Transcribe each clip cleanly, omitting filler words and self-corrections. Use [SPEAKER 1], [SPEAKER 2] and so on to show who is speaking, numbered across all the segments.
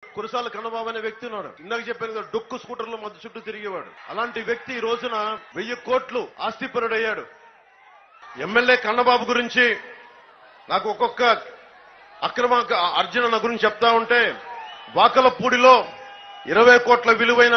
[SPEAKER 1] కురసాల కన్నబాబు అనే వ్యక్తి ఉన్నాడు. ఇందాక చెప్పాను కదా, డొక్కు స్కూటర్లో మధ్య చుట్టూ తిరిగేవాడు. అలాంటి వ్యక్తి ఈ రోజున 1000 కోట్లు ఆస్తిపరుడయ్యాడు. ఎమ్మెల్యే కన్నబాబు గురించి నాకు ఒక్కొక్క అక్రమ అర్జున గురించి చెప్తా ఉంటే, వాకలపూడిలో 20 కోట్ల విలువైన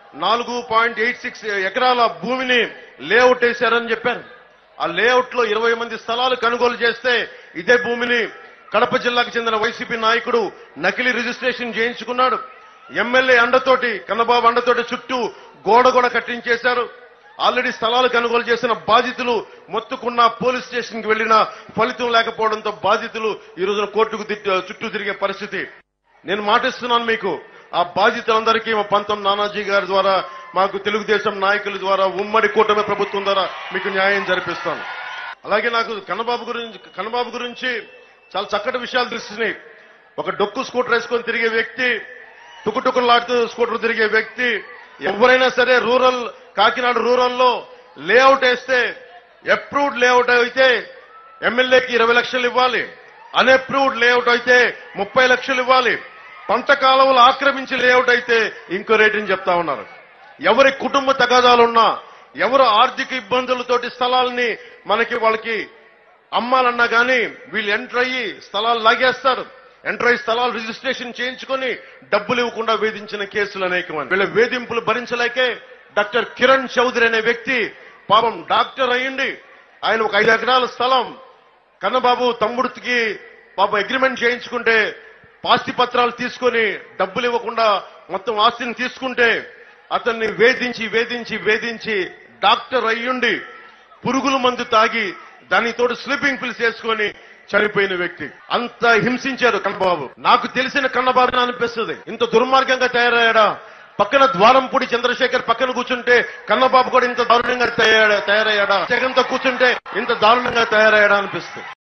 [SPEAKER 1] 4.86 ఎకరాల భూమిని లేఅవుట్ వేశారని చెప్పారు. ఆ లేఅవుట్ లో 20 మంది స్థలాలు కొనుగోలు చేస్తే ఇదే భూమిని కడప జిల్లాకు చెందిన వైసీపీ నాయకుడు నకిలీ రిజిస్ట్రేషన్ చేయించుకున్నాడు. ఎమ్మెల్యే అండతోటి, కన్నబాబు అండతోటి చుట్టూ గోడ కూడా కట్టించేశారు. ఆల్రెడీ స్థలాలు కొనుగోలు చేసిన బాధితులు మొత్తుకున్న పోలీస్ స్టేషన్ కి వెళ్లినా ఫలితం లేకపోవడంతో బాధితులు ఈ రోజున కోర్టుకు చుట్టూ తిరిగే పరిస్థితి. నేను మాటిస్తున్నాను మీకు, ఆ బాధితులందరికీ మా పంతం నానాజీ గారి ద్వారా, మాకు తెలుగుదేశం నాయకుల ద్వారా, ఉమ్మడి కూటమి ప్రభుత్వం ద్వారా మీకు న్యాయం జరిపిస్తాను. అలాగే నాకు కన్నబాబు గురించి చాలా చక్కటి విషయాలు తెలిసినాయి. ఒక డొక్కు స్కూటర్ వేసుకొని తిరిగే వ్యక్తి, టుకుటుకులాడుతూ స్కూటర్ తిరిగే వ్యక్తి, ఎవరైనా సరే కాకినాడ రూరల్లో లేఅవుట్ వేస్తే అప్రూవ్డ్ లేఅవుట్ అయితే ఎమ్మెల్యేకి 20 లక్షలు ఇవ్వాలి, అన్అప్రూవ్డ్ లేఅవుట్ అయితే 30 లక్షలు ఇవ్వాలి, పంట కాలువలు ఆక్రమించి లేఅవుట్ అయితే ఇంకో రేటుని చెప్తా ఉన్నారు. ఎవరి కుటుంబ తగాదాలున్నా, ఎవరు ఆర్థిక ఇబ్బందులతోటి స్థలాల్ని వాళ్ళకి అమ్మాలన్నా గానీ వీళ్ళు ఎంటర్ అయ్యి స్థలాలు లాగేస్తారు. ఎంటర్ అయ్యి స్థలాలు రిజిస్ట్రేషన్ చేయించుకొని డబ్బులు ఇవ్వకుండా వేధించిన కేసులు అనేకమంది. వీళ్ళ వేధింపులు భరించలేకే డాక్టర్ కిరణ్ చౌదరి అనే వ్యక్తి పాపం డాక్టర్ అయ్యిండి, ఆయన ఒక 5 ఎకరాల స్థలం కన్నబాబు తమ్ముడికి పాపం అగ్రిమెంట్ చేయించుకుంటే ఆస్తి పత్రాలు తీసుకొని డబ్బులు ఇవ్వకుండా మొత్తం ఆస్తిని తీసుకుంటే అతన్ని వేధించి డాక్టర్ అయ్యుండి పురుగుల మందు తాగి దానితోటి స్లీపింగ్ పిల్స్ వేసుకొని చనిపోయిన వ్యక్తి. అంత హింసించారు కన్నబాబు. నాకు తెలిసిన కన్నబాబు అనిపిస్తుంది, ఇంత దుర్మార్గంగా తయారయ్యాడా? పక్కన ద్వారంపూడి చంద్రశేఖర్ పక్కన కూర్చుంటే కన్నబాబు కూడా ఇంత దారుణంగా తయారయ్యాడా? జగన్తో కూర్చుంటే ఇంత దారుణంగా తయారయ్యాడా అనిపిస్తుంది.